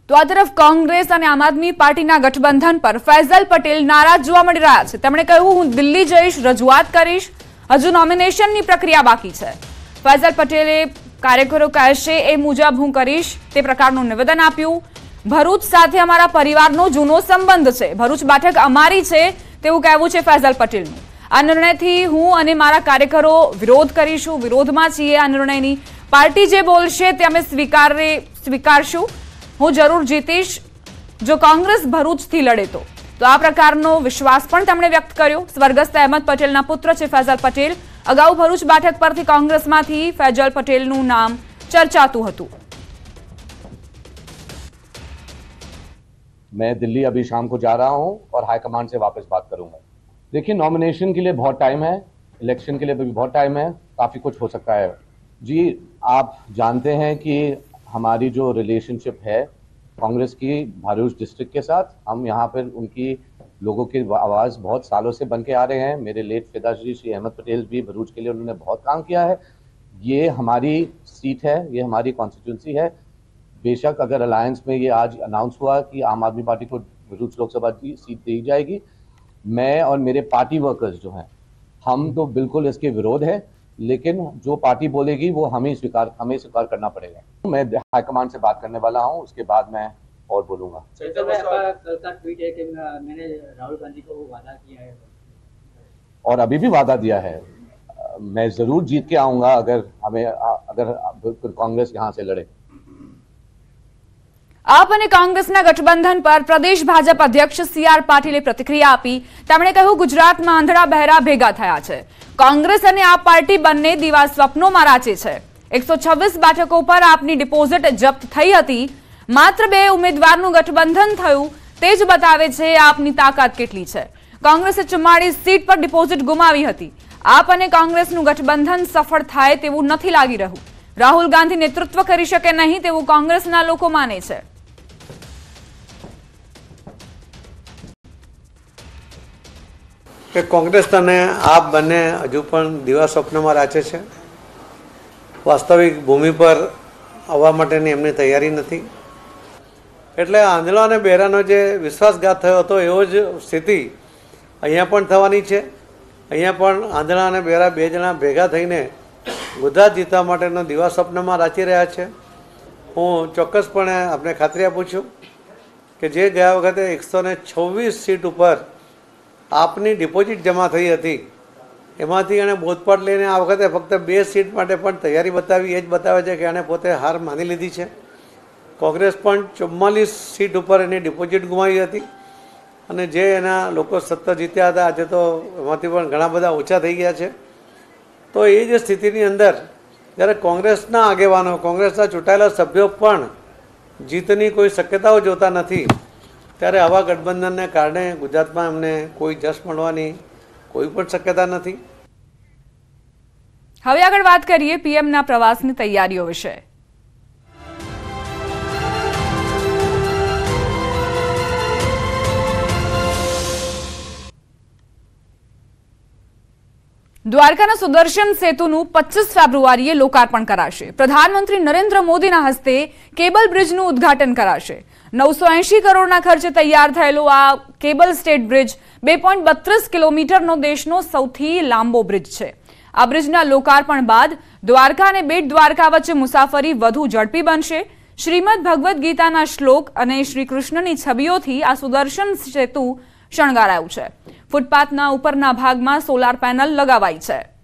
તો આ તરફ કોંગ્રેસ અને આમ આદમી પાર્ટીના ગઠબંધન પર ફૈઝલ પટેલ નારાજ જોવા મળી રહ્યા છે। તેમણે કહ્યું, હું દિલ્હી જઈશ, રજૂઆત કરીશ, હજુ નોમિનેશનની પ્રક્રિયા બાકી છે। ફૈઝલ પટેલે કાર્યકરો કહેશે એ મુજબ હું કરીશ તે પ્રકારનું નિવેદન આપ્યું। ભરૂચ સાથે અમારા પરિવારનો જૂનો સંબંધ છે, ભરૂચ બેઠક અમારી છે તેવું કહેવું છે ફૈઝલ પટેલનું। આ નિર્ણયથી હું અને મારા કાર્યકરો વિરોધ કરીશું, વિરોધમાં છીએ આ નિર્ણયની। પાર્ટી જે બોલશે તે અમે સ્વીકારશું। હું જરૂર જીતીશ જો કોંગ્રેસ ભરૂચથી લડે તો આ પ્રકારનો વિશ્વાસ પણ તેમણે વ્યક્ત કર્યો। સ્વર્ગસ્થ અહેમદ પટેલના પુત્ર છે ફૈઝલ પટેલ। અગાઉ ભરૂચ બેઠક પરથી કોંગ્રેસમાંથી ફૈઝલ પટેલનું નામ ચર્ચાતું હતું। मैं दिल्ली अभी शाम को जा रहा हूं और हाईकमान से वापस बात करूंगा। देखिए, नॉमिनेशन के लिए बहुत टाइम है, इलेक्शन के लिए भी बहुत टाइम है, काफ़ी कुछ हो सकता है। जी, आप जानते हैं कि हमारी जो रिलेशनशिप है कांग्रेस की भरूच डिस्ट्रिक्ट के साथ, हम यहाँ पर उनकी लोगों की आवाज़ बहुत सालों से बन के आ रहे हैं। मेरे लेट पिताश्री श्री अहमद पटेल भी भरूच के लिए उन्होंने बहुत काम किया है। ये हमारी सीट है, ये हमारी कॉन्स्टिट्यूंसी है। बेशक अगर अलायंस में ये आज अनाउंस हुआ कि आम आदमी पार्टी को भरूच लोकसभा की सीट दी जाएगी, मैं और मेरे पार्टी वर्कर्स जो हैं, हम तो बिल्कुल इसके विरोध है, लेकिन जो पार्टी बोलेगी वो हमें स्वीकार करना पड़ेगा। मैं हाईकमान से बात करने वाला हूं, उसके बाद मैं और बोलूंगा। कल का ट्वीट है कि मैंने राहुल गांधी को वादा किया है और अभी भी वादा दिया है। मैं जरूर जीत के आऊंगा अगर कांग्रेस यहाँ से लड़े। आप અને કોંગ્રેસના ગઠબંધન પર પ્રદેશ ભાજપ અધ્યક્ષ CR પાટીલે પ્રતિક્રિયા આપી। તેમણે કહ્યું, ગુજરાતમાં આંધળા બહેરા ભેગા થયા છે। કોંગ્રેસ અને આપ પાર્ટી બંને દીવા સ્વપ્નોમાં રાચે છે। 126 બેઠકો પર આપની ડિપોઝિટ જપ્ત થઈ હતી। માત્ર 2 ઉમેદવારનું ગઠબંધન થયું તે જ બતાવે છે આપની તાકાત કેટલી છે। કોંગ્રેસે 44 સીટ પર ડિપોઝિટ ગુમાવી હતી। આપ અને કોંગ્રેસનું ગઠબંધન સફળ થાય તેવું નથી લાગી રહ્યું। રાહુલ ગાંધી નેતૃત્વ કરી શકે નહીં તેવું કોંગ્રેસના લોકો માને છે। કે કોંગ્રેસ અને આપ બંને હજુ પણ દીવા સ્વપ્નમાં રાચે છે। વાસ્તવિક ભૂમિ પર આવવા માટેની એમની તૈયારી નથી। એટલે આંધળા અને બહેરાનો જે વિશ્વાસઘાત થયો હતો એવો જ સ્થિતિ અહીંયા પણ થવાની છે। અહીંયા પણ આંધળા અને બહેરા 2 જણા ભેગા થઈને ગુજરાત જીતવા માટેનો દીવા સ્વપ્નમાં રાચી રહ્યા છે। હું ચોક્કસપણે આપણે ખાતરી આપું છું કે જે ગયા વખતે 126 સીટ ઉપર આપની ડિપોઝિટ જમા થઈ હતી એમાંથી એણે બોધપાઠ લઈને આ વખતે ફક્ત 2 સીટ માટે પણ તૈયારી બતાવી, એ જ બતાવે છે કે એણે પોતે હાર માની લીધી છે। કોંગ્રેસ પણ 44 સીટ ઉપર એની ડિપોઝિટ ગુમાવી હતી અને જે એના લોકો સત્તા જીત્યા હતા આજે તો એમાંથી પણ ઘણા બધા ઓછા થઈ ગયા છે। તો એ જ સ્થિતિની અંદર જ્યારે કોંગ્રેસના આગેવાનો, કોંગ્રેસના ચૂંટાયેલા સભ્યો પણ જીતની કોઈ શક્યતાઓ જોતા નથી, ત્યારે આવા ગઠબંધનને કારણે ગુજરાતમાં એમને કોઈ જશ મળવાની કોઈ પણ શક્યતા નથી। હવે આગળ વાત કરીએ પીએમના પ્રવાસની તૈયારીઓ વિશે। દ્વારકાના સુદર્શન સેતુનું 25 ફેબ્રુઆરીએ લોકાર્પણ કરાશે। પ્રધાનમંત્રી નરેન્દ્ર મોદીના હસ્તે કેબલ બ્રિજનું ઉદ્ઘાટન કરાશે। 980 કરોડના ખર્ચે તૈયાર થયેલો આ કેબલ સ્ટેટ બ્રિજ 2.32 કિલોમીટરનો દેશનો સૌથી લાંબો બ્રિજ છે। આ બ્રિજના લોકાર્પણ બાદ દ્વારકા અને બેટ દ્વારકા વચ્ચે મુસાફરી વધુ ઝડપી બનશે। શ્રીમદ ભગવદ્ ગીતાના શ્લોક અને શ્રી કૃષ્ણની છબીઓથી આ સુદર્શન સેતુ શણગારાયું છે। ફૂટપાથના ઉપરના ભાગમાં સોલાર પેનલ લગાવાઈ છે।